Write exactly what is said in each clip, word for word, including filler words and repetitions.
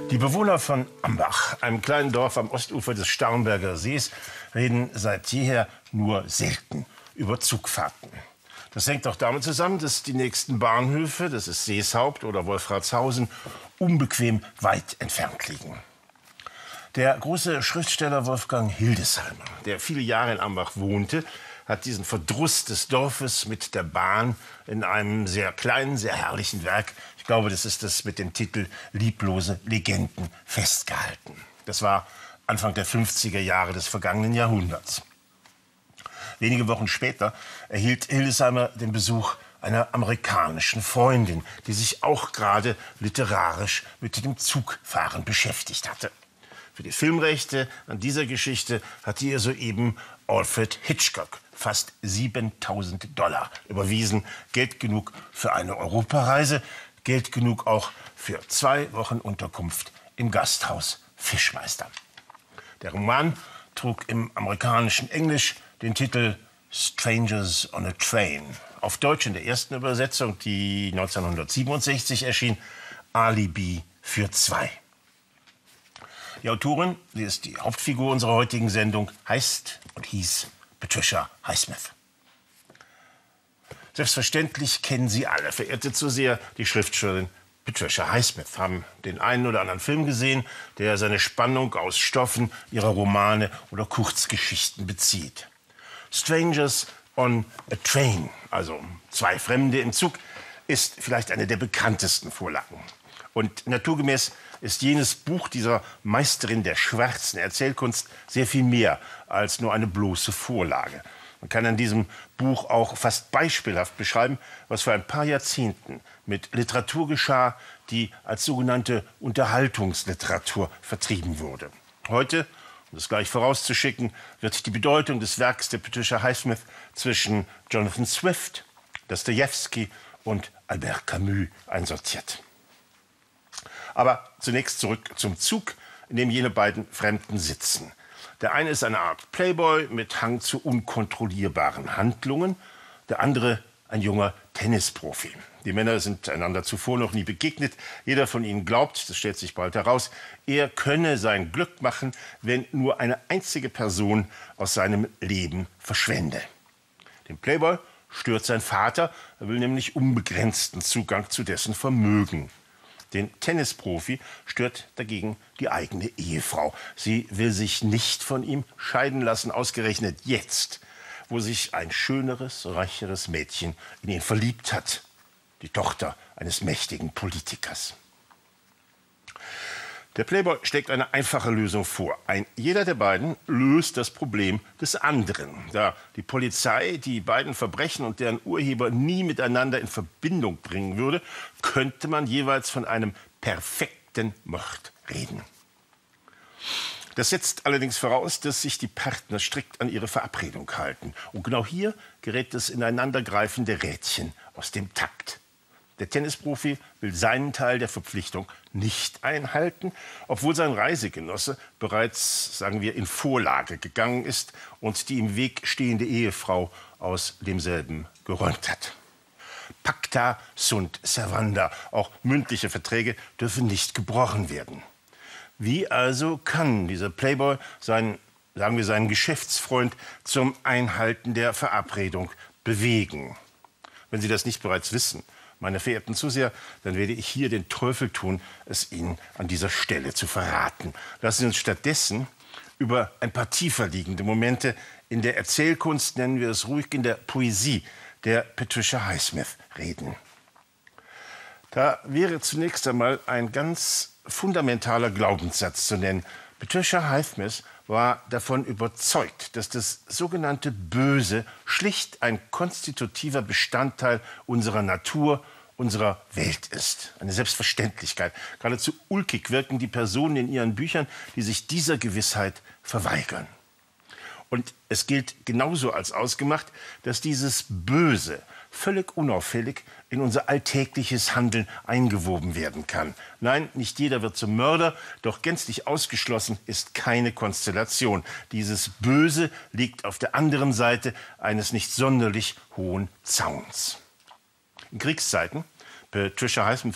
Die Bewohner von Ambach, einem kleinen Dorf am Ostufer des Starnberger Sees, reden seit jeher nur selten über Zugfahrten. Das hängt auch damit zusammen, dass die nächsten Bahnhöfe, das ist Seeshaupt oder Wolfratshausen, unbequem weit entfernt liegen. Der große Schriftsteller Wolfgang Hildesheimer, der viele Jahre in Ambach wohnte, hat diesen Verdruss des Dorfes mit der Bahn in einem sehr kleinen, sehr herrlichen Werk, ich glaube, das ist das mit dem Titel Lieblose Legenden, festgehalten. Das war Anfang der fünfziger Jahre des vergangenen Jahrhunderts. Wenige Wochen später erhielt Hildesheimer den Besuch einer amerikanischen Freundin, die sich auch gerade literarisch mit dem Zugfahren beschäftigt hatte. Für die Filmrechte an dieser Geschichte hatte ihr soeben Alfred Hitchcock fast siebentausend Dollar überwiesen. Geld genug für eine Europareise, Geld genug auch für zwei Wochen Unterkunft im Gasthaus Fischmeister. Der Roman trug im amerikanischen Englisch den Titel Strangers on a Train. Auf Deutsch in der ersten Übersetzung, die neunzehnhundertsiebenundsechzig erschien, Alibi für zwei. Die Autorin, sie ist die Hauptfigur unserer heutigen Sendung, heißt und hieß Patricia Highsmith. Selbstverständlich kennen Sie alle, verehrte Zuseher, die Schriftstellerin Patricia Highsmith, haben den einen oder anderen Film gesehen, der seine Spannung aus Stoffen ihrer Romane oder Kurzgeschichten bezieht. Strangers on a Train, also zwei Fremde im Zug, ist vielleicht eine der bekanntesten Vorlagen. Und naturgemäß ist jenes Buch dieser Meisterin der schwarzen Erzählkunst sehr viel mehr als nur eine bloße Vorlage. Man kann an diesem Buch auch fast beispielhaft beschreiben, was vor ein paar Jahrzehnten mit Literatur geschah, die als sogenannte Unterhaltungsliteratur vertrieben wurde. Heute, um das gleich vorauszuschicken, wird die Bedeutung des Werks der Patricia Highsmith zwischen Jonathan Swift, Dostojewski und Albert Camus einsortiert. Aber zunächst zurück zum Zug, in dem jene beiden Fremden sitzen. Der eine ist eine Art Playboy mit Hang zu unkontrollierbaren Handlungen, der andere ein junger Tennisprofi. Die Männer sind einander zuvor noch nie begegnet. Jeder von ihnen glaubt, das stellt sich bald heraus, er könne sein Glück machen, wenn nur eine einzige Person aus seinem Leben verschwende. Den Playboy stört sein Vater, er will nämlich unbegrenzten Zugang zu dessen Vermögen. Den Tennisprofi stört dagegen die eigene Ehefrau. Sie will sich nicht von ihm scheiden lassen, ausgerechnet jetzt, wo sich ein schöneres, reicheres Mädchen in ihn verliebt hat. Die Tochter eines mächtigen Politikers. Der Playboy schlägt eine einfache Lösung vor. Ein jeder der beiden löst das Problem des anderen. Da die Polizei die beiden Verbrechen und deren Urheber nie miteinander in Verbindung bringen würde, könnte man jeweils von einem perfekten Mord reden. Das setzt allerdings voraus, dass sich die Partner strikt an ihre Verabredung halten. Und genau hier gerät das ineinandergreifende Rädchen aus dem Takt. Der Tennisprofi will seinen Teil der Verpflichtung nicht einhalten, obwohl sein Reisegenosse bereits, sagen wir, in Vorlage gegangen ist und die im Weg stehende Ehefrau aus demselben geräumt hat. Pacta sunt servanda, auch mündliche Verträge dürfen nicht gebrochen werden. Wie also kann dieser Playboy seinen, sagen wir, seinen Geschäftsfreund zum Einhalten der Verabredung bewegen? Wenn Sie das nicht bereits wissen, meine verehrten Zuseher, dann werde ich hier den Teufel tun, es Ihnen an dieser Stelle zu verraten. Lassen Sie uns stattdessen über ein paar tiefer liegende Momente in der Erzählkunst, nennen wir es ruhig in der Poesie der Patricia Highsmith reden. Da wäre zunächst einmal ein ganz fundamentaler Glaubenssatz zu nennen. Patricia Highsmith war davon überzeugt, dass das sogenannte Böse schlicht ein konstitutiver Bestandteil unserer Natur, unserer Welt ist. Eine Selbstverständlichkeit. Geradezu ulkig wirken die Personen in ihren Büchern, die sich dieser Gewissheit verweigern. Und es gilt genauso als ausgemacht, dass dieses Böse völlig unauffällig in unser alltägliches Handeln eingewoben werden kann. Nein, nicht jeder wird zum Mörder, doch gänzlich ausgeschlossen ist keine Konstellation. Dieses Böse liegt auf der anderen Seite eines nicht sonderlich hohen Zauns. In Kriegszeiten, Patricia Highsmith war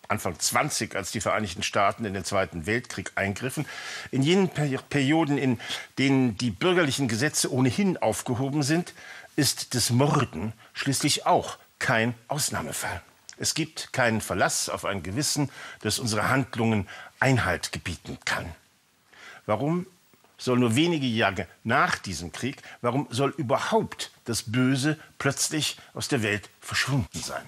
Anfang zwanzig, als die Vereinigten Staaten in den Zweiten Weltkrieg eingriffen. In jenen Per- Perioden, in denen die bürgerlichen Gesetze ohnehin aufgehoben sind, ist das Morden schließlich auch kein Ausnahmefall. Es gibt keinen Verlass auf ein Gewissen, das unsere Handlungen Einhalt gebieten kann. Warum soll nur wenige Jahre nach diesem Krieg, warum soll überhaupt das Böse plötzlich aus der Welt verschwunden sein?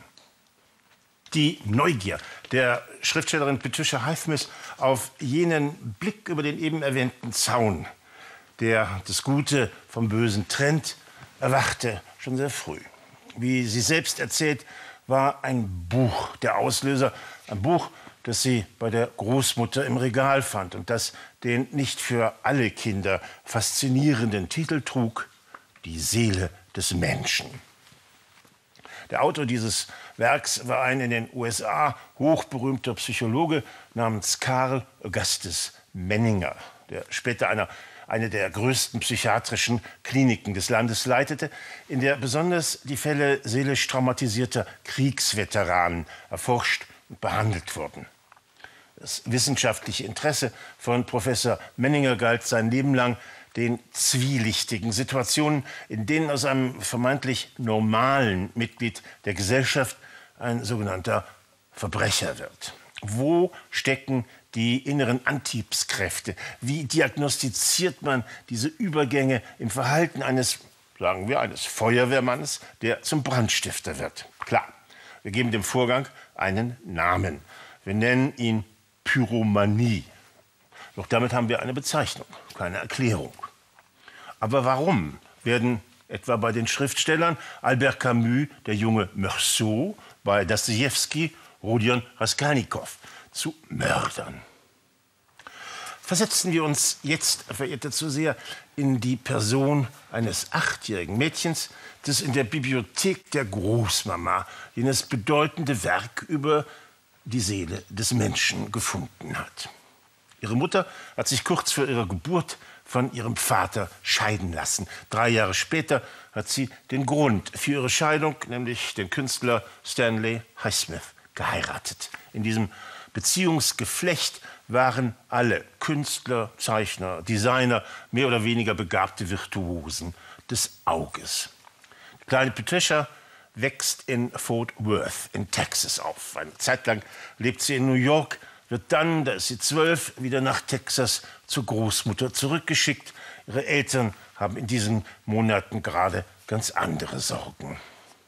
Die Neugier der Schriftstellerin Patricia Highsmith auf jenen Blick über den eben erwähnten Zaun, der das Gute vom Bösen trennt, erwachte schon sehr früh. Wie sie selbst erzählt, war ein Buch der Auslöser, ein Buch, das sie bei der Großmutter im Regal fand und das den nicht für alle Kinder faszinierenden Titel trug: Die Seele des Menschen. Der Autor dieses Werks war ein in den U S A hochberühmter Psychologe namens Carl Augustus Menninger, der später einer, eine der größten psychiatrischen Kliniken des Landes leitete, in der besonders die Fälle seelisch traumatisierter Kriegsveteranen erforscht und behandelt wurden. Das wissenschaftliche Interesse von Professor Menninger galt sein Leben lang den zwielichtigen Situationen, in denen aus einem vermeintlich normalen Mitglied der Gesellschaft ein sogenannter Verbrecher wird. Wo stecken die inneren Antriebskräfte? Wie diagnostiziert man diese Übergänge im Verhalten eines, sagen wir, eines Feuerwehrmanns, der zum Brandstifter wird? Klar, wir geben dem Vorgang einen Namen. Wir nennen ihn Pyromanie. Doch damit haben wir eine Bezeichnung, keine Erklärung. Aber warum werden etwa bei den Schriftstellern Albert Camus, der junge Meursault, bei Dostojewski Rodion Raskolnikow zu Mördern? Versetzen wir uns jetzt, verehrte Zuseher, in die Person eines achtjährigen Mädchens, das in der Bibliothek der Großmama jenes bedeutende Werk über die Seele des Menschen gefunden hat. Ihre Mutter hat sich kurz vor ihrer Geburt von ihrem Vater scheiden lassen. Drei Jahre später hat sie den Grund für ihre Scheidung, nämlich den Künstler Stanley Highsmith, geheiratet. In diesem Beziehungsgeflecht waren alle Künstler, Zeichner, Designer, mehr oder weniger begabte Virtuosen des Auges. Die kleine Patricia wächst in Fort Worth in Texas auf. Eine Zeit lang lebt sie in New York, wird dann, da ist sie zwölf, wieder nach Texas zur Großmutter zurückgeschickt. Ihre Eltern haben in diesen Monaten gerade ganz andere Sorgen.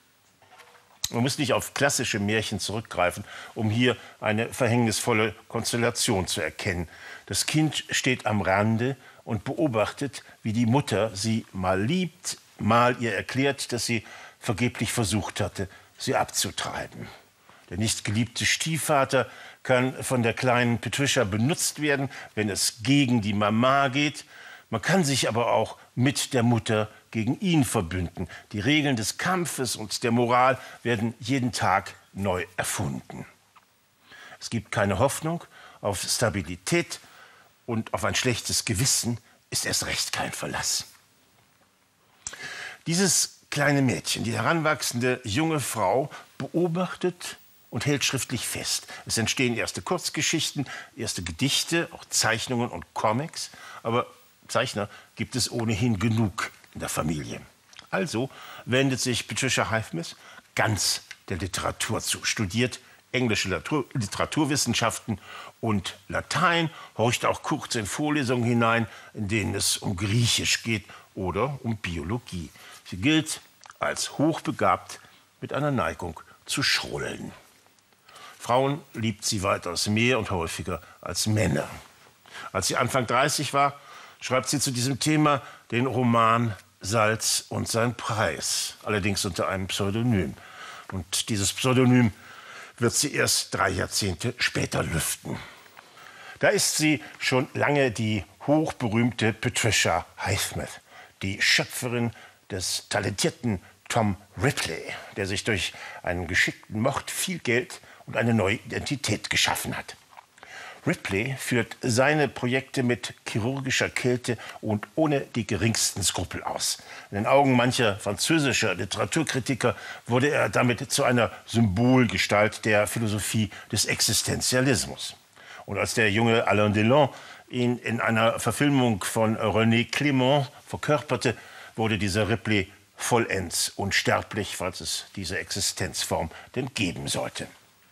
Man muss nicht auf klassische Märchen zurückgreifen, um hier eine verhängnisvolle Konstellation zu erkennen. Das Kind steht am Rande und beobachtet, wie die Mutter sie mal liebt, mal ihr erklärt, dass sie vergeblich versucht hatte, sie abzutreiben. Der nicht geliebte Stiefvater kann von der kleinen Patricia benutzt werden, wenn es gegen die Mama geht. Man kann sich aber auch mit der Mutter gegen ihn verbünden. Die Regeln des Kampfes und der Moral werden jeden Tag neu erfunden. Es gibt keine Hoffnung auf Stabilität und auf ein schlechtes Gewissen ist erst recht kein Verlass. Dieses kleine Mädchen, die heranwachsende junge Frau, beobachtet und hält schriftlich fest. Es entstehen erste Kurzgeschichten, erste Gedichte, auch Zeichnungen und Comics. Aber Zeichner gibt es ohnehin genug in der Familie. Also wendet sich Patricia Highsmith ganz der Literatur zu, studiert englische Literatur, Literaturwissenschaften und Latein, horcht auch kurz in Vorlesungen hinein, in denen es um Griechisch geht oder um Biologie. Sie gilt als hochbegabt mit einer Neigung zu Schrullen. Frauen liebt sie weitaus mehr und häufiger als Männer. Als sie Anfang dreißig war, schreibt sie zu diesem Thema den Roman Salz und sein Preis, allerdings unter einem Pseudonym. Und dieses Pseudonym wird sie erst drei Jahrzehnte später lüften. Da ist sie schon lange die hochberühmte Patricia Highsmith, die Schöpferin des talentierten Tom Ripley, der sich durch einen geschickten Mord viel Geld und eine neue Identität geschaffen hat. Ripley führt seine Projekte mit chirurgischer Kälte und ohne die geringsten Skrupel aus. In den Augen mancher französischer Literaturkritiker wurde er damit zu einer Symbolgestalt der Philosophie des Existenzialismus. Und als der junge Alain Delon ihn in einer Verfilmung von René Clément verkörperte, wurde dieser Ripley vollends unsterblich, falls es diese Existenzform denn geben sollte.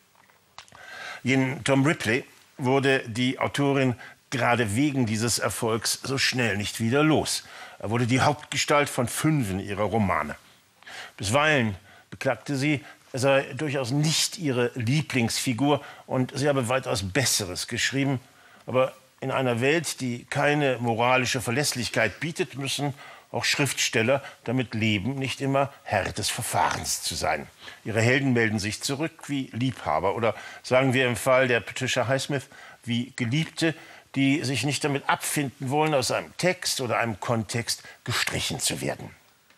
Jenen Tom Ripley wurde die Autorin gerade wegen dieses Erfolgs so schnell nicht wieder los. Er wurde die Hauptgestalt von fünfen ihrer Romane. Bisweilen beklagte sie, er sei durchaus nicht ihre Lieblingsfigur und sie habe weitaus Besseres geschrieben. Aber in einer Welt, die keine moralische Verlässlichkeit bietet, müssen auch Schriftsteller damit leben, nicht immer Herr des Verfahrens zu sein. Ihre Helden melden sich zurück wie Liebhaber oder, sagen wir im Fall der Patricia Highsmith, wie Geliebte, die sich nicht damit abfinden wollen, aus einem Text oder einem Kontext gestrichen zu werden.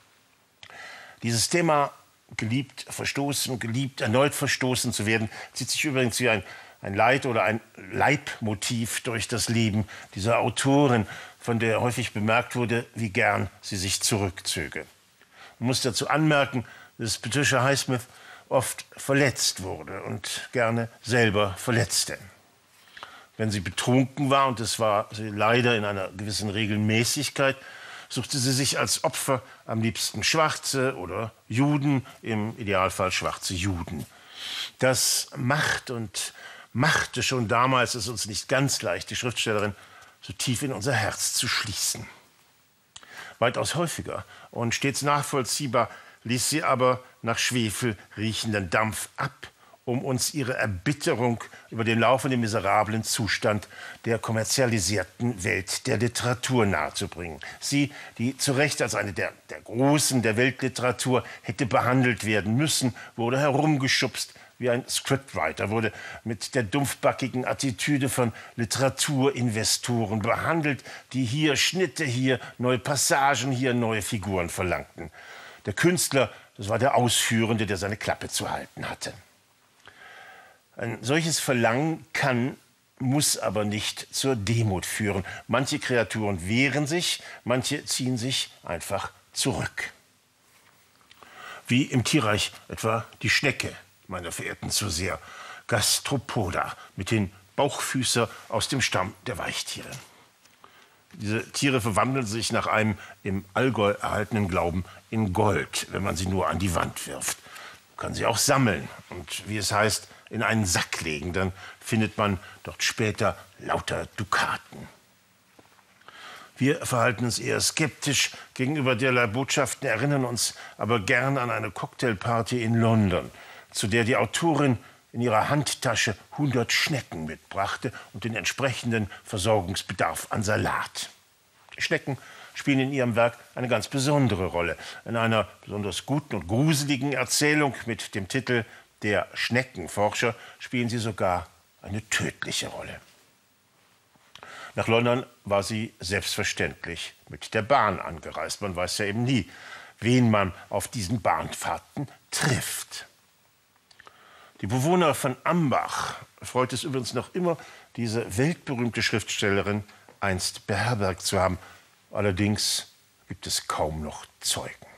Dieses Thema, geliebt, verstoßen, geliebt, erneut verstoßen zu werden, zieht sich übrigens wie ein, ein Leit- oder ein Leitmotiv durch das Leben dieser Autorin, von der häufig bemerkt wurde, wie gern sie sich zurückzöge. Man muss dazu anmerken, dass Patricia Highsmith oft verletzt wurde und gerne selber verletzte. Wenn sie betrunken war, und das war sie leider in einer gewissen Regelmäßigkeit, suchte sie sich als Opfer am liebsten Schwarze oder Juden, im Idealfall schwarze Juden. Das macht und machte schon damals es uns nicht ganz leicht, die Schriftstellerin so tief in unser Herz zu schließen. Weitaus häufiger und stets nachvollziehbar ließ sie aber nach Schwefel riechenden Dampf ab, um uns ihre Erbitterung über den laufenden miserablen Zustand der kommerzialisierten Welt der Literatur nahezubringen. Sie, die zu Recht als eine der, der Großen der Weltliteratur hätte behandelt werden müssen, wurde herumgeschubst wie ein Scriptwriter, wurde mit der dumpfbackigen Attitüde von Literaturinvestoren behandelt, die hier Schnitte, hier neue Passagen, hier neue Figuren verlangten. Der Künstler, das war der Ausführende, der seine Klappe zu halten hatte. Ein solches Verlangen kann, muss aber nicht zur Demut führen. Manche Kreaturen wehren sich, manche ziehen sich einfach zurück. Wie im Tierreich etwa die Schnecke, meiner verehrten Zuseher, Gastropoda, mit den Bauchfüßer aus dem Stamm der Weichtiere. Diese Tiere verwandeln sich nach einem im Allgäu erhaltenen Glauben in Gold, wenn man sie nur an die Wand wirft. Man kann sie auch sammeln und, wie es heißt, in einen Sack legen, dann findet man dort später lauter Dukaten. Wir verhalten uns eher skeptisch gegenüber derlei Botschaften, erinnern uns aber gern an eine Cocktailparty in London, zu der die Autorin in ihrer Handtasche hundert Schnecken mitbrachte und den entsprechenden Versorgungsbedarf an Salat. Die Schnecken spielen in ihrem Werk eine ganz besondere Rolle. In einer besonders guten und gruseligen Erzählung mit dem Titel Der Schneckenforscher spielen sie sogar eine tödliche Rolle. Nach London war sie selbstverständlich mit der Bahn angereist. Man weiß ja eben nie, wen man auf diesen Bahnfahrten trifft. Die Bewohner von Ambach freut es übrigens noch immer, diese weltberühmte Schriftstellerin einst beherbergt zu haben. Allerdings gibt es kaum noch Zeugen.